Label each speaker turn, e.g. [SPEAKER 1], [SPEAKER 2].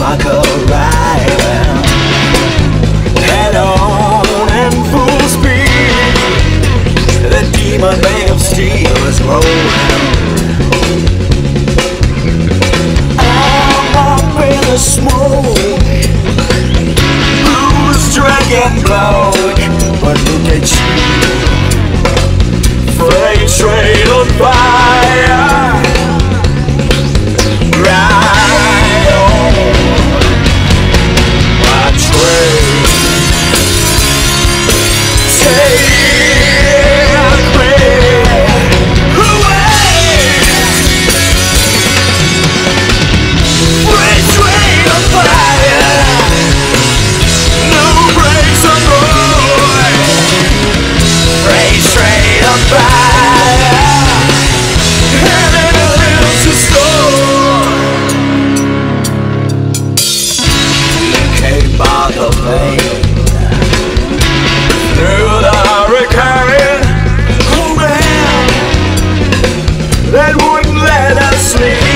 [SPEAKER 1] truck arriving, head on in full speed. The demon made of steel is rolling. I'm up in the smoke, blues drinking blood. But look at you, freight train on fire. Ride on my train, take me away. Freight train on fire, no brakes on road. Freight train on fire, heading a little too slow. By the vein, through the hurricane, oh man, that wouldn't let us sleep.